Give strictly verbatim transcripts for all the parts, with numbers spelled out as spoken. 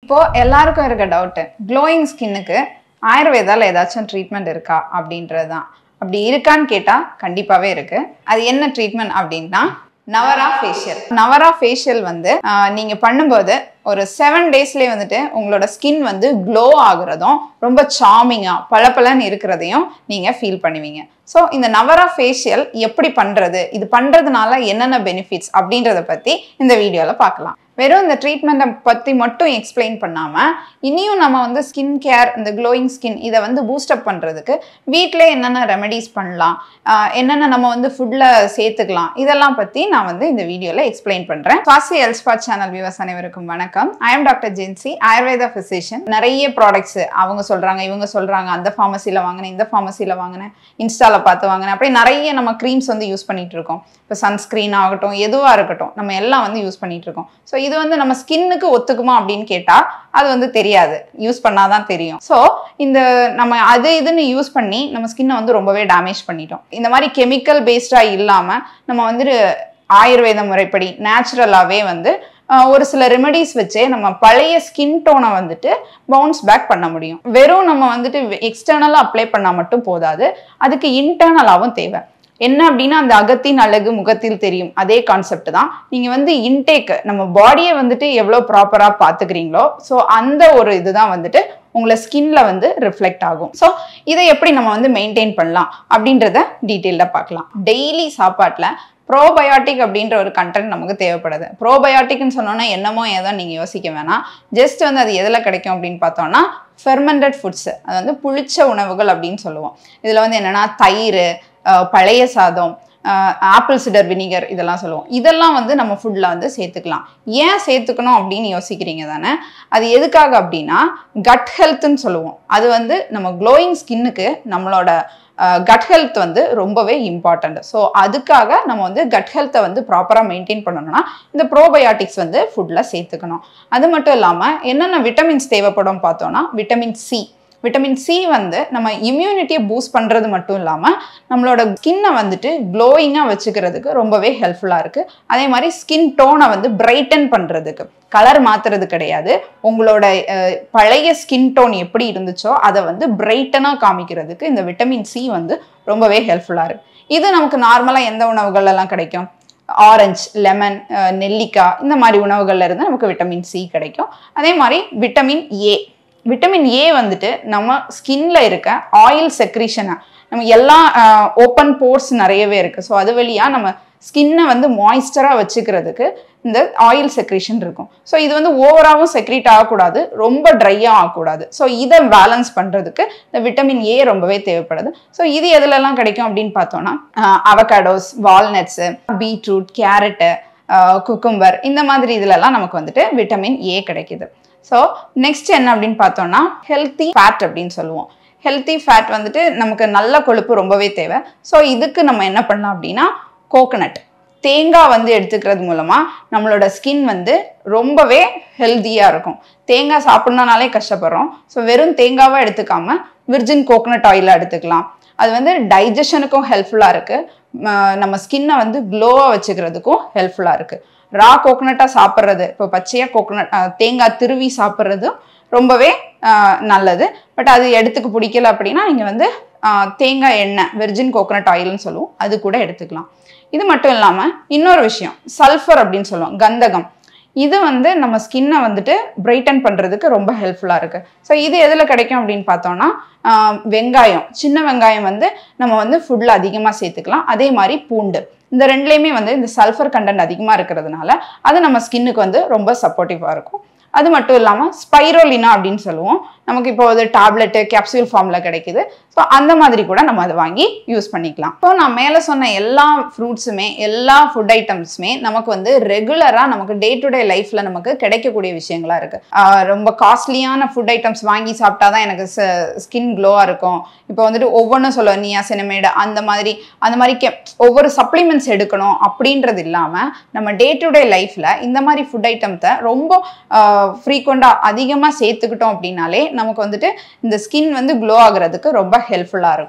இப்போ எல்லாருக்கும் இருக்க டவுட், க்ளோயிங் ஸ்கின்னுக்கு ஆயுர்வேதால ஏதாச்சும் ட்ரீட்மெண்ட் இருக்கா அப்படின்றது தான். அப்படி இருக்கான்னு கேட்டா கண்டிப்பாவே இருக்கு. அது என்ன ட்ரீட்மெண்ட் அப்படின்னா நவரா ஃபேஷியல். நவரா ஃபேஷியல் வந்து நீங்க பண்ணும்போது ஒரு செவன் டேஸ்லேயே வந்துட்டு உங்களோட ஸ்கின் வந்து க்ளோ ஆகுறதும் ரொம்ப சார்மிங்காக பளபளன்னு இருக்கிறதையும் நீங்கள் ஃபீல் பண்ணுவீங்க. ஸோ இந்த நவரா ஃபேஷியல் எப்படி பண்ணுறது, இது பண்ணுறதுனால என்னென்ன பெனிஃபிட்ஸ் அப்படின்றத பற்றி இந்த வீடியோவில் பார்க்கலாம். வெறும் இந்த ட்ரீட்மெண்ட்டை பற்றி மட்டும் எக்ஸ்பிளைன் பண்ணாமல் இனியும் நம்ம வந்து ஸ்கின் கேர், இந்த க்ளோயிங் ஸ்கின் இதை வந்து பூஸ்டப் பண்ணுறதுக்கு வீட்டிலே என்னென்ன ரெமெடிஸ் பண்ணலாம், என்னென்ன நம்ம வந்து ஃபுட்டில் சேர்த்துக்கலாம், இதெல்லாம் பற்றி நான் வந்து இந்த வீடியோவில் எக்ஸ்பிளைன் பண்ணுறேன். ஃபாஸ்டி எல்ஸ்பா சேனல் வியூவர்ஸ் அனைவருக்கும் வணக்கம். I am doctor Jency, Ayurveda physician. நிறைய ப்ராடக்ட்ஸ் அவங்க சொல்கிறாங்க, இவங்க சொல்கிறாங்க, அந்த ஃபார்மசியில் வாங்கினேன், இந்த ஃபார்மசியில் வாங்கினேன், இன்ஸ்டாவில் பார்த்து வாங்கினேன், அப்படி நிறைய நம்ம க்ரீம்ஸ் வந்து யூஸ் பண்ணிட்டு இருக்கோம். இப்போ சன்ஸ்க்ரீன் ஆகட்டும், எதுவாக இருக்கட்டும், நம்ம எல்லாம் வந்து யூஸ் பண்ணிட்டு இருக்கோம். ஸோ இது வந்து நம்ம ஸ்கின்னுக்கு ஒத்துக்குமா அப்படின்னு கேட்டால் அது வந்து தெரியாது, யூஸ் பண்ணாதான் தெரியும். ஸோ இந்த நம்ம அது இதுன்னு யூஸ் பண்ணி நம்ம ஸ்கின்னை வந்து ரொம்பவே டேமேஜ் பண்ணிட்டோம். இந்த மாதிரி கெமிக்கல் பேஸ்டாக இல்லாமல் நம்ம வந்துட்டு ஆயுர்வேத முறைப்படி நேச்சுரலாகவே வந்து ஒரு சில ரெமெடிஸ் வச்சே நம்ம பழைய ஸ்கின் டோனை வந்துட்டு பவுன்ஸ் பேக் பண்ண முடியும். வெறும் நம்ம வந்துட்டு எக்ஸ்டர்னலாக அப்ளை பண்ணால் மட்டும் போதாது, அதுக்கு இன்டர்னலாகவும் தேவை. என்ன அப்படின்னா அந்த அகத்தின் அழகு முகத்தில் தெரியும், அதே கான்செப்ட் தான். நீங்கள் வந்து இன்டேக் நம்ம பாடியை வந்துட்டு எவ்வளோ ப்ராப்பராக பார்த்துக்கிறீங்களோ, ஸோ அந்த ஒரு இதுதான் வந்துட்டு உங்களை ஸ்கின்ல வந்து ரிஃப்ளெக்ட் ஆகும். ஸோ இதை எப்படி நம்ம வந்து மெயின்டைன் பண்ணலாம் அப்படின்றத டீட்டெயிலாக பார்க்கலாம். டெய்லி சாப்பாட்டில் ப்ரோபயோட்டிக் அப்படின்ற ஒரு கண்டென்ட் நமக்கு தேவைப்படுது. ப்ரோபயோட்டிக்னு சொன்னோன்னா என்னமோ ஏதோ நீங்கள் யோசிக்க வேணாம். ஜஸ்ட் வந்து அது எதில் கிடைக்கும் அப்படின்னு பார்த்தோம்னா ஃபெர்மெண்டட் ஃபுட்ஸ், அது வந்து புளிச்ச உணவுகள் அப்படின்னு சொல்லுவோம். இதில் வந்து என்னென்னா தயிர், பழைய சாதம், ஆப்பிள் சிடர் வினிகர் இதெல்லாம் சொல்லுவோம். இதெல்லாம் வந்து நம்ம ஃபுட்டில் வந்து சேர்த்துக்கலாம். ஏன் சேர்த்துக்கணும் அப்படின்னு யோசிக்கிறீங்க தானே? அது எதுக்காக அப்படின்னா கட் ஹெல்த்துன்னு சொல்லுவோம். அது வந்து நம்ம க்ளோயிங் ஸ்கின்னுக்கு நம்மளோட கட் ஹெல்த் வந்து ரொம்பவே இம்பார்ட்டண்ட். ஸோ அதுக்காக நம்ம வந்து கட் ஹெல்த்தை வந்து ப்ராப்பராக மெயின்டைன் பண்ணணும்னா இந்த ப்ரோபயோட்டிக்ஸ் வந்து ஃபுட்டில் சேர்த்துக்கணும். அது மட்டும் இல்லாமல் என்னென்ன விட்டமின்ஸ் தேவைப்படும் பார்த்தோன்னா விட்டமின் சி. விட்டமின் சி வந்து நம்ம இம்யூனிட்டியை பூஸ்ட் பண்ணுறது மட்டும் இல்லாமல் நம்மளோட ஸ்கின்னை வந்துட்டு க்ளோயிங்காக வச்சுக்கிறதுக்கு ரொம்பவே ஹெல்ப்ஃபுல்லாக இருக்குது. அதே மாதிரி ஸ்கின் டோனை வந்து பிரைட்டன் பண்ணுறதுக்கு, கலர் மாற்றுறது கிடையாது, உங்களோட பழைய ஸ்கின் டோன் எப்படி இருந்துச்சோ அதை வந்து பிரைட்டனாக காமிக்கிறதுக்கு இந்த விட்டமின் சி வந்து ரொம்பவே ஹெல்ப்ஃபுல்லாக இருக்குது. இது நமக்கு நார்மலாக எந்த உணவுகள்லாம் கிடைக்கும்? ஆரஞ்சு, லெமன், நெல்லிக்காய், இந்த மாதிரி உணவுகள்ல இருந்து நமக்கு விட்டமின் சி கிடைக்கும். அதே மாதிரி விட்டமின் ஏ. விட்டமின் ஏ வந்துட்டு நம்ம ஸ்கின்ல இருக்க ஆயில் செக்ரீஷனை, நம்ம எல்லா ஓப்பன் போர்ஸ் நிறையவே இருக்குது. ஸோ அது வழியாக நம்ம ஸ்கின்னை வந்து மாய்ஸ்டராக வச்சுக்கிறதுக்கு இந்த ஆயில் செக்ரீஷன் இருக்கும். ஸோ இது வந்து ஓவராகவும் செக்ரீட் ஆகக்கூடாது, ரொம்ப ட்ரையாக ஆகக்கூடாது. ஸோ இதை பேலன்ஸ் பண்ணுறதுக்கு இந்த விட்டமின் ஏ ரொம்பவே தேவைப்படுது. ஸோ இது எதுலலாம் கிடைக்கும் அப்படின்னு பார்த்தோன்னா avocados, walnuts, beetroot, carrot, cucumber, இந்த மாதிரி இதுலலாம் நமக்கு வந்துட்டு விட்டமின் ஏ கிடைக்குது. ஸோ நெக்ஸ்ட் என்ன அப்படின்னு பார்த்தோம்னா ஹெல்த்தி ஃபேட் அப்படின்னு சொல்லுவோம். ஹெல்த்தி ஃபேட் வந்துட்டு நமக்கு நல்ல கொழுப்பு ரொம்பவே தேவை. ஸோ இதுக்கு நம்ம என்ன பண்ணலாம் அப்படின்னா கோகனட், தேங்காய் வந்து எடுத்துக்கிறது மூலமாக நம்மளோட ஸ்கின் வந்து ரொம்பவே ஹெல்த்தியாக இருக்கும். தேங்காய் சாப்பிட்ணுனாலே கஷ்டப்படுறோம். ஸோ வெறும் தேங்காவாக எடுத்துக்காமல் விர்ஜின் கோகனட் ஆயிலை எடுத்துக்கலாம். அது வந்து டைஜஷனுக்கும் ஹெல்ப்ஃபுல்லாக இருக்குது, நம்ம ஸ்கின்னை வந்து க்ளோவாக வச்சுக்கிறதுக்கும் ஹெல்ப்ஃபுல்லாக இருக்குது. ரா கோகனட்டாக சாப்பிட்றது, இப்போ பச்சையாக கோகனட் தேங்காய் திருவி சாப்பிட்றதும் ரொம்பவே நல்லது. பட் அது எடுத்துக்க பிடிக்கல அப்படின்னா நீங்கள் வந்து தேங்காய் எண்ணெய், வெர்ஜின் கோகனட் ஆயில்னு சொல்லுவோம், அது கூட எடுத்துக்கலாம். இது மட்டும் இல்லாமல் இன்னொரு விஷயம் சல்ஃபர் அப்படின்னு சொல்லுவோம், கந்தகம். இது வந்து நம்ம ஸ்கின்னை வந்துட்டு பிரைட்டன் பண்ணுறதுக்கு ரொம்ப ஹெல்ப்ஃபுல்லாக இருக்குது. ஸோ இது எதில் கிடைக்கும் அப்படின்னு பார்த்தோன்னா வெங்காயம், சின்ன வெங்காயம் வந்து நம்ம வந்து ஃபுட்டில் அதிகமாக சேர்த்துக்கலாம். அதே மாதிரி பூண்டு, இந்த ரெண்டுலேயுமே வந்து இந்த சல்ஃபர் கண்டென்ட் அதிகமாக இருக்கிறதுனால அது நம்ம ஸ்கின்னுக்கு வந்து ரொம்ப சப்போர்ட்டிவாக இருக்கும். அது மட்டும் இல்லாமல் ஸ்பைரோலினா அப்படின்னு சொல்லுவோம், நமக்கு இப்போ ஒரு டேப்லெட்டு கேப்சூல் ஃபார்மில் கிடைக்குது. ஸோ அந்த மாதிரி கூட நம்ம அதை வாங்கி யூஸ் பண்ணிக்கலாம். இப்போ நான் மேலே சொன்ன எல்லா ஃப்ரூட்ஸுமே, எல்லா ஃபுட் ஐட்டம்ஸுமே நமக்கு வந்து ரெகுலராக நமக்கு டே டு டே லைஃப்பில் நமக்கு கிடைக்கக்கூடிய விஷயங்களாக இருக்குது. ரொம்ப காஸ்ட்லியான ஃபுட் ஐட்டம்ஸ் வாங்கி சாப்பிட்டா தான் எனக்கு ஸ்கின் க்ளோவாக இருக்கும். இப்போ வந்துட்டு ஒவ்வொன்றும் சொல்லுவோம், நியாசினமேடு அந்த மாதிரி அந்த மாதிரி கெ ஒவ்வொரு சப்ளிமெண்ட்ஸ் எடுக்கணும் அப்படின்றது இல்லாமல் நம்ம டே டு டே லைஃப்பில் இந்த மாதிரி ஃபுட் ஐட்டம்ஸை ரொம்ப ஃப்ரீக்வெண்ட்டாக அதிகமாக சேர்த்துக்கிட்டோம் அப்படின்னாலே நமக்கு வந்துட்டு இந்த ஸ்கின் வந்து க்ளோ ஆகுறதுக்கு ரொம்ப ஹெல்ப்ஃபுல்லாக இருக்கும்.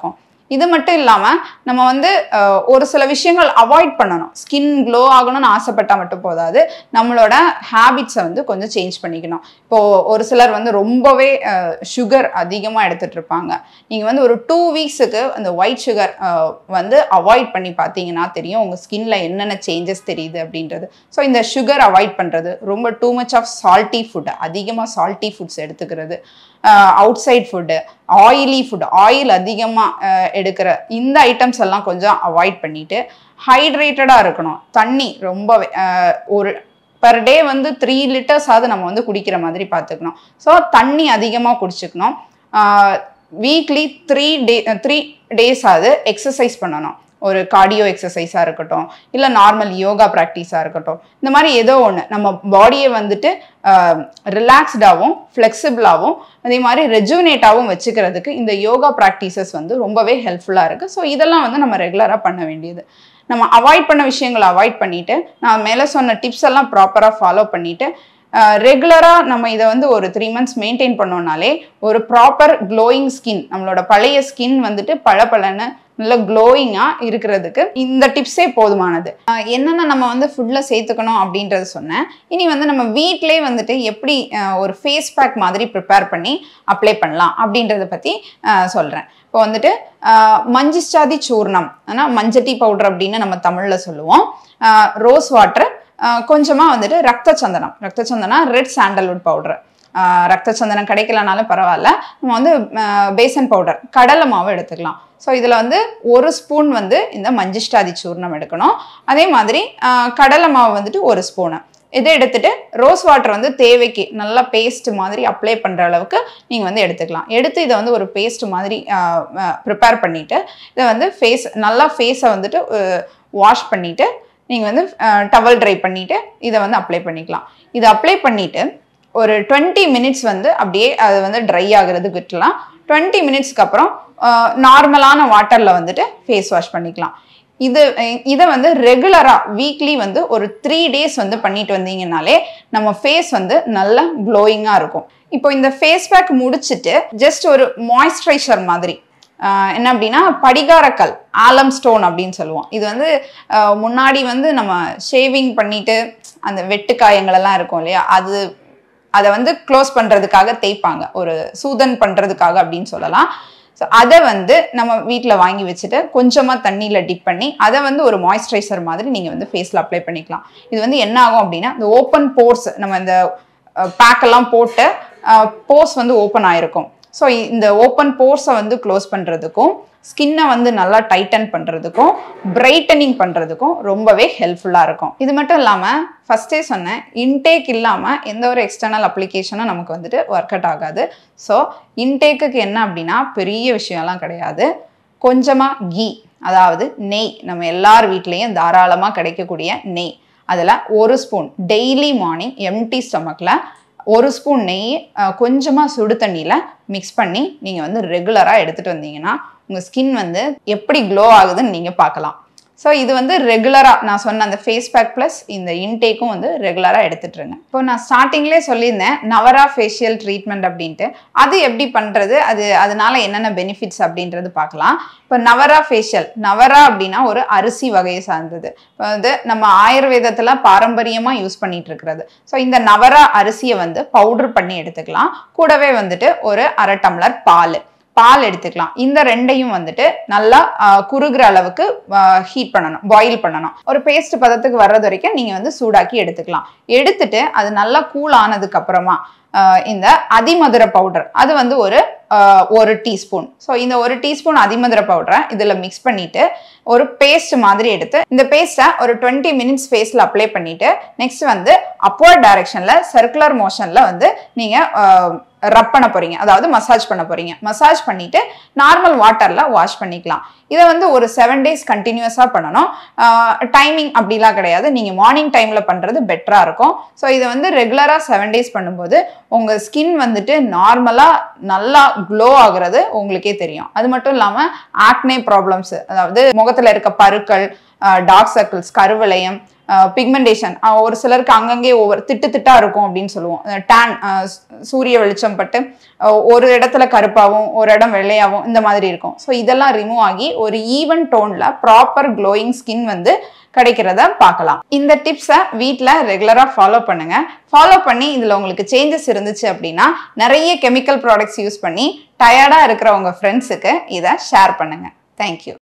இது மட்டும் இல்லாமல் நம்ம வந்து ஒரு சில விஷயங்கள் அவாய்ட் பண்ணணும். ஸ்கின் க்ளோ ஆகணும்னு ஆசைப்பட்டால் மட்டும் போதாது, நம்மளோட ஹேபிட்ஸை வந்து கொஞ்சம் சேஞ்ச் பண்ணிக்கணும். இப்போது ஒரு சிலர் வந்து ரொம்பவே சுகர் அதிகமாக எடுத்துகிட்டு இருப்பாங்க. நீங்கள் வந்து ஒரு டூ வீக்ஸுக்கு அந்த ஒயிட் சுகர் வந்து அவாய்ட் பண்ணி பார்த்தீங்கன்னா தெரியும் உங்கள் ஸ்கின்ல என்னென்ன சேஞ்சஸ் தெரியுது அப்படின்றது. ஸோ இந்த சுகர் அவாய்ட் பண்ணுறது, ரொம்ப too much of salty food, அதிகமாக சால்ட்டி ஃபுட்ஸ் எடுத்துக்கிறது, outside food, oily food, oil அதிகமாக எடுக்கிற இந்த ஐட்டம்ஸ் எல்லாம் கொஞ்சம் அவாய்ட் பண்ணிட்டு ஹைட்ரேட்டடாக இருக்கணும். தண்ணி ரொம்ப ஒரு பர் டே வந்து த்ரீ லிட்டர்ஸ் ஆகுது நம்ம வந்து குடிக்கிற மாதிரி பார்த்துக்கணும். ஸோ தண்ணி அதிகமாக குடிச்சுக்கணும். Weekly three day three days ஆகுது எக்ஸசைஸ் பண்ணணும். ஒரு கார்டியோ எக்ஸசைஸாக இருக்கட்டும், இல்லை நார்மல் யோகா ப்ராக்டிஸாக இருக்கட்டும், இந்த மாதிரி ஏதோ ஒன்று நம்ம பாடியை வந்துட்டு ரிலாக்ஸ்டாகவும் ஃப்ளெக்சிபிளாகவும் அதே மாதிரி ரெஜுனேட்டாகவும் வச்சுக்கிறதுக்கு இந்த யோகா ப்ராக்டிசஸ் வந்து ரொம்பவே ஹெல்ப்ஃபுல்லாக இருக்குது. ஸோ இதெல்லாம் வந்து நம்ம ரெகுலராக பண்ண வேண்டியது. நம்ம அவாய்ட் பண்ண விஷயங்களை அவாய்ட் பண்ணிவிட்டு நான் மேலே சொன்ன டிப்ஸ் எல்லாம் ப்ராப்பராக ஃபாலோ பண்ணிவிட்டு ரெகுலராக நம்ம இதை வந்து ஒரு த்ரீ மந்த்ஸ் மெயின்டைன் பண்ணோம்னாலே ஒரு ப்ராப்பர் க்ளோயிங் ஸ்கின், நம்மளோட பழைய ஸ்கின் வந்துட்டு பளபளன்னு நல்ல க்ளோயிங்காக இருக்கிறதுக்கு இந்த டிப்ஸே போதுமானது. என்னென்ன நம்ம வந்து ஃபுட்டில் சேர்த்துக்கணும் அப்படின்றது சொன்னேன். இனி வந்து நம்ம வீட்டிலே வந்துட்டு எப்படி ஒரு ஃபேஸ் பேக் மாதிரி ப்ரிப்பேர் பண்ணி அப்ளை பண்ணலாம் அப்படின்றத பற்றி சொல்கிறேன். இப்போ வந்துட்டு மஞ்சிச்சாதி சூர்ணம், ஆனால் மஞ்சட்டி பவுடர் அப்படின்னு நம்ம தமிழில் சொல்லுவோம். ரோஸ் வாட்டர், கொஞ்சமாக வந்துட்டு ரத்த சந்தனம், ரத்த சந்தனம் ரெட் சாண்டல்வுட் பவுடர், ரத்த சந்தனம் கிடைக்கலனாலும் பரவாயில்ல, நம்ம வந்து பேசன் பவுடர், கடலை மாவு எடுத்துக்கலாம். ஸோ இதில் வந்து ஒரு ஸ்பூன் வந்து இந்த மஞ்சிஷ்டாதி சூர்ணம் எடுக்கணும். அதே மாதிரி கடலை மாவு வந்துட்டு ஒரு ஸ்பூனு இதை எடுத்துட்டு ரோஸ் வாட்டர் வந்து தேவைக்கு நல்லா பேஸ்ட் மாதிரி அப்ளை பண்ணுற அளவுக்கு நீங்கள் வந்து எடுத்துக்கலாம். எடுத்து இதை வந்து ஒரு பேஸ்ட் மாதிரி ப்ரிப்பேர் பண்ணிவிட்டு இதை வந்து ஃபேஸ் நல்லா ஃபேஸை வந்துட்டு வாஷ் பண்ணிவிட்டு நீங்கள் வந்து டவல் ட்ரை பண்ணிவிட்டு இதை வந்து அப்ளை பண்ணிக்கலாம். இதை அப்ளை பண்ணிவிட்டு ஒரு டுவெண்ட்டி மினிட்ஸ் வந்து அப்படியே அது வந்து ட்ரை ஆகுறது விட்டுலாம். டுவெண்ட்டி மினிட்ஸ்க்கு அப்புறம் நார்மலான வாட்டரில் வந்துட்டு ஃபேஸ் வாஷ் பண்ணிக்கலாம். இது இதை வந்து ரெகுலராக வீக்லி வந்து ஒரு த்ரீ டேஸ் வந்து பண்ணிட்டு வந்தீங்கன்னாலே நம்ம ஃபேஸ் வந்து நல்லா க்ளோயிங்காக இருக்கும். இப்போ இந்த ஃபேஸ் பேக் முடிச்சுட்டு ஜஸ்ட் ஒரு மாய்ஸ்சரைசர் மாதிரி என்ன அப்படின்னா படிகாரக்கல், ஆலம் ஸ்டோன் அப்படின்னு சொல்லுவோம். இது வந்து முன்னாடி வந்து நம்ம ஷேவிங் பண்ணிட்டு அந்த வெட்டுக்காயங்கள் எல்லாம் இருக்கும் இல்லையா, அது அதை வந்து க்ளோஸ் பண்ணுறதுக்காக தேய்ப்பாங்க, ஒரு சூதன் பண்ணுறதுக்காக அப்படின்னு சொல்லலாம். ஸோ அதை வந்து நம்ம வீட்டில் வாங்கி வச்சுட்டு கொஞ்சமாக தண்ணியில் டிப் பண்ணி அதை வந்து ஒரு மாய்ஸ்சரைசர் மாதிரி நீங்கள் வந்து ஃபேஸில் அப்ளை பண்ணிக்கலாம். இது வந்து என்ன ஆகும் அப்படின்னா இந்த ஓப்பன் போர்ஸ், நம்ம இந்த பேக்கெல்லாம் போட்டு போர்ஸ் வந்து ஓப்பன் ஆகிருக்கும். ஸோ இந்த ஓப்பன் போர்ஸை வந்து க்ளோஸ் பண்ணுறதுக்கும் ஸ்கின்னை வந்து நல்லா டைட்டன் பண்ணுறதுக்கும் பிரைட்டனிங் பண்ணுறதுக்கும் ரொம்பவே ஹெல்ப்ஃபுல்லாக இருக்கும். இது மட்டும் இல்லாமல் ஃபஸ்ட்டே சொன்னேன், இன்டேக் இல்லாமல் எந்த ஒரு எக்ஸ்டர்னல் அப்ளிகேஷனும் நமக்கு வந்துட்டு ஒர்க் அவுட் ஆகாது. ஸோ இன்டேக்குக்கு என்ன அப்படின்னா பெரிய விஷயம்லாம் கிடையாது. கொஞ்சமாக கீ, அதாவது நெய், நம்ம எல்லார் வீட்லேயும் தாராளமாக கிடைக்கக்கூடிய நெய், அதில் ஒரு ஸ்பூன் டெய்லி மார்னிங் எம்டி ஸ்டொமக்கில் ஒரு ஸ்பூன் நெய் கொஞ்சமாக சுடு தண்ணியில் மிக்ஸ் பண்ணி நீங்கள் வந்து ரெகுலராக எடுத்துகிட்டு வந்தீங்கன்னா உங்கள் ஸ்கின் வந்து எப்படி க்ளோ ஆகுதுன்னு நீங்கள் பார்க்கலாம். ஸோ இது வந்து ரெகுலராக நான் சொன்ன அந்த ஃபேஸ் பேக் ப்ளஸ் இந்த இன்டேக்கும் வந்து ரெகுலராக எடுத்துட்டுருங்க. இப்போ நான் ஸ்டார்டிங்லேயே சொல்லியிருந்தேன் நவரா ஃபேஷியல் ட்ரீட்மெண்ட் அப்படின்ட்டு. அது எப்படி பண்ணுறது, அது அதனால என்னென்ன பெனிஃபிட்ஸ் அப்படின்றது பார்க்கலாம். இப்போ நவரா ஃபேஷியல், நவரா அப்படின்னா ஒரு அரிசி வகையை சார்ந்தது. இப்போ வந்து நம்ம ஆயுர்வேதத்தில் பாரம்பரியமாக யூஸ் பண்ணிட்டு இருக்கிறது. ஸோ இந்த நவரா அரிசியை வந்து பவுடர் பண்ணி எடுத்துக்கலாம். கூடவே வந்துட்டு ஒரு அரை டம்ளர் பால் பால் எடுத்துக்கலாம். இந்த ரெண்டையும் வந்துட்டு நல்லா குறுகிற அளவுக்கு ஹீட் பண்ணணும், பாயில் பண்ணணும். ஒரு பேஸ்ட் பதத்துக்கு வர்றது வரைக்கும் நீங்கள் வந்து சூடாக்கி எடுத்துக்கலாம். எடுத்துட்டு அது நல்லா கூல் ஆனதுக்கு அப்புறமா இந்த அதிமதுர பவுடர், அது வந்து ஒரு ஒரு டீஸ்பூன். ஸோ இந்த ஒரு டீஸ்பூன் அதிமதுர பவுடரை இதில் மிக்ஸ் பண்ணிட்டு ஒரு பேஸ்ட் மாதிரி எடுத்து இந்த பேஸ்ட்டை ஒரு டுவெண்ட்டி மினிட்ஸ் ஃபேஸில் அப்ளை பண்ணிட்டு நெக்ஸ்ட் வந்து அப்வர்ட் டைரக்ஷனில் சர்க்குலர் மோஷனில் வந்து நீங்கள் ரப் பண்ண போறீங்க, அதாவது மசாஜ் பண்ண போறீங்க. மசாஜ் பண்ணிட்டு நார்மல் வாட்டர்ல வாஷ் பண்ணிக்கலாம். இதை வந்து ஒரு செவன் டேஸ் கண்டினியூஸா பண்ணணும். டைமிங் அப்படிலாம் கிடையாது, நீங்க மார்னிங் டைம்ல பண்றது பெட்டரா இருக்கும். ஸோ இதை வந்து ரெகுலரா செவன் டேஸ் பண்ணும்போது உங்க ஸ்கின் வந்துட்டு நார்மலா நல்லா க்ளோ ஆகுறது உங்களுக்கே தெரியும். அது மட்டும் இல்லாம ஆக்னே ப்ராப்ளம்ஸ், அதாவது முகத்துல இருக்க பருக்கள், டார்க் சர்க்கிள்ஸ், கருவளையம், பிக்மெண்டேஷன் ஒரு சிலருக்கு அங்கங்கே ஒவ்வொரு திட்டு திட்டா இருக்கும் அப்படின்னு சொல்லுவோம். டேன் சூரிய வெளிச்சம் பட்டு ஒரு இடத்துல கருப்பாகவும் ஒரு இடம் வெள்ளையாகவும் இந்த மாதிரி இருக்கும். ஸோ இதெல்லாம் ரிமூவ் ஆகி ஒரு ஈவன் டோன்ல ப்ராப்பர் க்ளோயிங் ஸ்கின் வந்து கிடைக்கிறத பார்க்கலாம். இந்த டிப்ஸை வீட்டில் ரெகுலராக ஃபாலோ பண்ணுங்க. ஃபாலோ பண்ணி இதில் உங்களுக்கு சேஞ்சஸ் இருந்துச்சு அப்படின்னா நிறைய கெமிக்கல் ப்ராடக்ட்ஸ் யூஸ் பண்ணி டயர்டாக இருக்கிற உங்கள் ஃப்ரெண்ட்ஸுக்கு இதை ஷேர் பண்ணுங்க. தேங்க்யூ.